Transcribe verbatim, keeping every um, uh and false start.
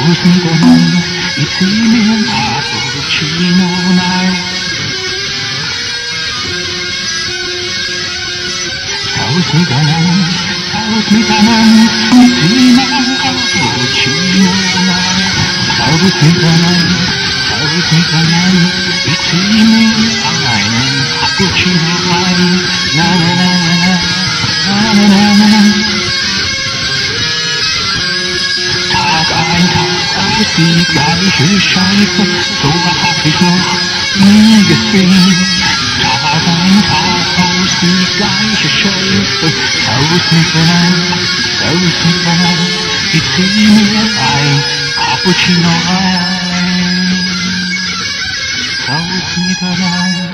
Taus miteinander, ich zieh mir ein Cappuccino rein. Taus miteinander, taus miteinander, ich zieh mir ein Cappuccino rein. Taus miteinander, taus miteinander, ich zieh mir einen Cappuccino rein. Na na na na na, na na na na. Tag ein, Tag aus, die gleiche Scheiße, so hab ich noch nie gesehen. Tag ein, Tag aus, die gleiche Scheiße, taus miteinander, taus miteinander, ich zieh mir ein Cappuccino rein. Taus miteinander.